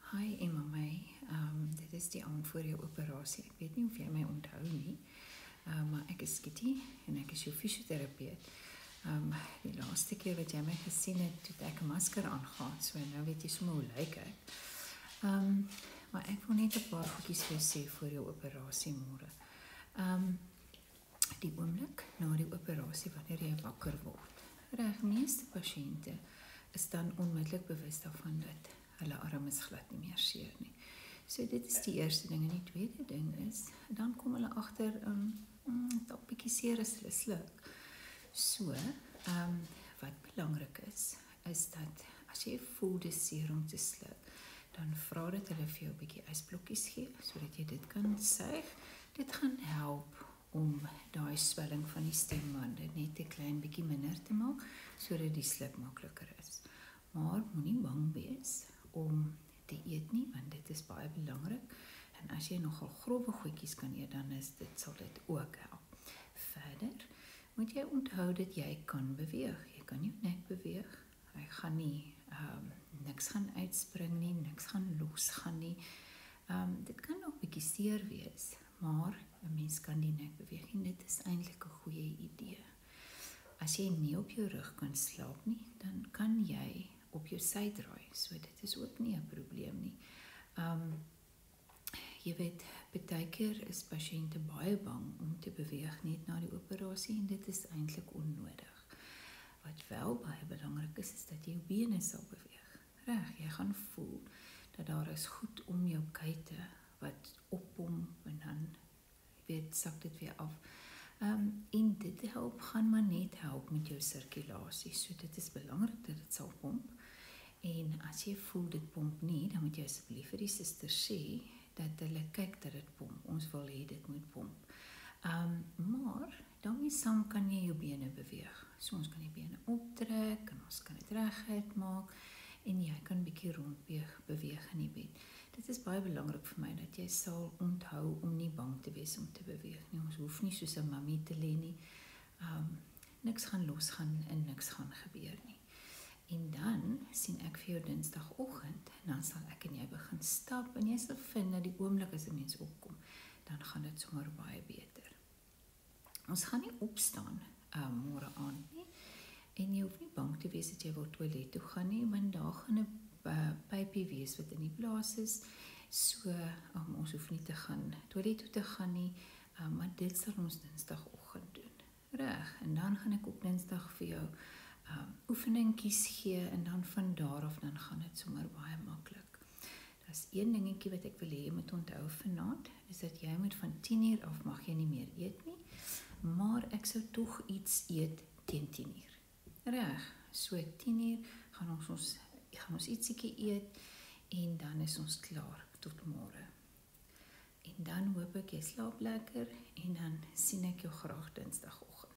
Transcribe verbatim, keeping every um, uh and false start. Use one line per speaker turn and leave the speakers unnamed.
Hi Emma May, um, dit is die aand voor jou operasie. Ek weet nie of jy my onthou nie, um, maar ek is Kitty en ek is jou fysioterapeut. Um, die laaste keer wat jy my gesien het, het ek 'n masker aangehad, so nou weet jy sommer hoe lyk ek. Um, maar ek wil net 'n paar goedjies vir jou sê voor jou operasie môre. Um, die oomblik na die operasie wanneer jy wakker word. Reg, meeste pasiënte is dan onmiddellik bewus daarvan dat hulle arm is glad nie meer seer nie. So dit is die eerste ding. En die tweede ding is, dan kom hulle agter, um, mm, dalk bietjie seer is hulle sluk. So, um, wat belangrik is, is dat as jy voel dis seer om te sluk, dan vra dit hulle vir jou 'n bietjie ysblokkies gee, sodat jy dit kan suig. Dit gaan help om daai swelling van die stembande net 'n klein bietjie minder te maak, sodat die sluk makliker is. Maar moenie bang wees om te eet nie, want dit is baie belangrik. En as jy nogal grove goedjies kan eet, dan is dit, sal dit ook help. Verder moet jy onthou dat jy kan beweeg. Jy kan jou nek beweeg. Hy gaan nie, um, niks gaan uitspring nie, niks gaan los gaan nie. Um, dit kan nog 'n bietjie seer wees, maar 'n mens kan die nek beweeg en dit is eintlik 'n goeie idee. As jy nie op jou rug kan slaap nie, dan kan jy op jou sy draai, so dit is ook nie 'n probleem nie. Um, jy weet, baie keer is pasiënte baie bang om te beweeg net na die operasie en dit is eintlik onnodig. Wat wel baie belangrik is, is dat jy jou bene sal beweeg. Reg, jy gaan voel dat daar is goed om jou kuite wat oppom en dan, jy weet, sak dit weer af. Um, en dit help, gaan maar net help met jou sirkulasie, so dit is belangrik dat dit sal pomp. En as jy voel dit pomp nie, dan moet jy asseblief vir die suster sê, dat hulle kyk dat dit pomp, ons wil hê dit moet pomp. Um, maar, daarmee saam kan jy jou bene beweeg, so ons kan die bene optrek, en ons kan dit reguit maak, en jy kan bietjie rondbeweeg beweeg in die bed. Dit is baie belangrik vir my, dat jy sal onthou om nie bang te wees om te beweeg nie. Ons hoef nie soos 'n mammie te lê nie. Um, niks gaan losgaan en niks gaan gebeur nie. En dan sien ek vir jou Dinsdagoggend, en dan sal ek en jy begin stap, en jy sal vind dat die oomblik as 'n mens opkom, dan gaan dit sommer baie beter. Ons gaan nie opstaan um, môre aand nie, en jy hoef nie bang te wees dat jy wil toilet toe gaan nie, want daar gaan 'n uh, pypie wees wat in die blaas is, so um, ons hoef nie te gaan toilet toe te gaan nie, um, maar dit sal ons Dinsdagoggend doen. Reg, en dan gaan ek op Dinsdag vir jou um, oefeningkies gee, en dan van daar af dan gaan dit sommer baie maklik. Daar's een dingetjie wat ek wil hê jy moet onthou vanaand, is dat jy moet van tien uur af mag jy nie meer eet nie, maar ek sou tog iets eet teen tien uur. Reg, so tien uur gaan ons ons gaan ons ietsiekie eet, en dan is ons klaar tot môre. En dan hoop ek jy slaap lekker, en dan sien ek jou graag Dinsdagoggend.